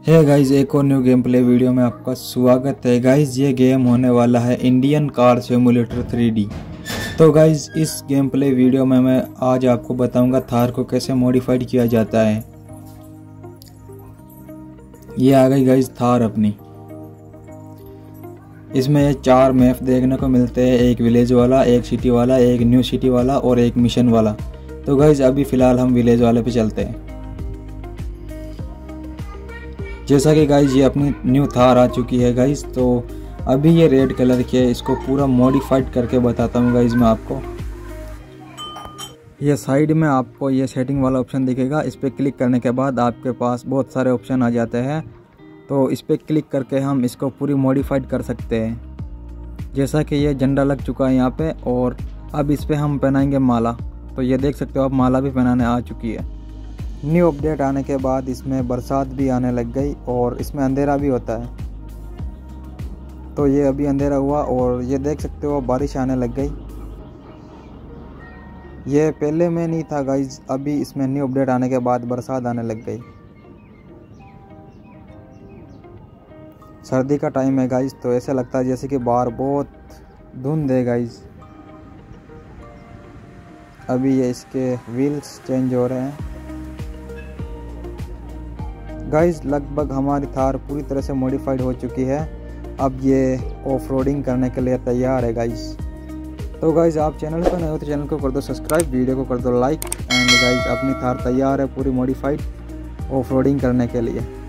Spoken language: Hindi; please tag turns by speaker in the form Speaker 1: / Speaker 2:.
Speaker 1: है गाइज, एक और न्यू गेम प्ले वीडियो में आपका स्वागत है। गाइज ये गेम होने वाला है इंडियन कार सिमुलेटर 3D। तो गाइज इस गेम प्ले वीडियो में मैं आज आपको बताऊंगा थार को कैसे मॉडिफाइड किया जाता है। ये आ गई गाइज थार अपनी। इसमें ये 4 मैप देखने को मिलते हैं, एक विलेज वाला, एक सिटी वाला, एक न्यू सिटी वाला और एक मिशन वाला। तो गाइज अभी फ़िलहाल हम विलेज वाले पे चलते हैं। जैसा कि गाइज ये अपनी न्यू थार आ चुकी है गाइज, तो अभी ये रेड कलर की है। इसको पूरा मॉडिफाइड करके बताता हूँ गाइज मैं आपको। ये साइड में आपको ये सेटिंग वाला ऑप्शन दिखेगा। इस पर क्लिक करने के बाद आपके पास बहुत सारे ऑप्शन आ जाते हैं। तो इस पर क्लिक करके हम इसको पूरी मॉडिफाइड कर सकते हैं। जैसा कि ये झंडा लग चुका है यहाँ पे, और अब इस पर हम पहनाएंगे माला। तो ये देख सकते हो, अब माला भी पहनाने आ चुकी है। न्यू अपडेट आने के बाद इसमें बरसात भी आने लग गई और इसमें अंधेरा भी होता है। तो ये अभी अंधेरा हुआ और ये देख सकते हो बारिश आने लग गई। ये पहले में नहीं था गाइज, अभी इसमें न्यू अपडेट आने के बाद बरसात आने लग गई। सर्दी का टाइम है गाइज, तो ऐसा लगता है जैसे कि बाहर बहुत धुंध है गाइज। अभी ये इसके व्हील्स चेंज हो रहे हैं गाइज। लगभग हमारी थार पूरी तरह से मॉडिफाइड हो चुकी है। अब ये ऑफ रोडिंग करने के लिए तैयार है गाइज। तो गाइज आप चैनल पर नए हो तो चैनल को कर दो सब्सक्राइब, वीडियो को कर दो लाइक। एंड गाइज अपनी थार तैयार है पूरी मॉडिफाइड ऑफ रोडिंग करने के लिए।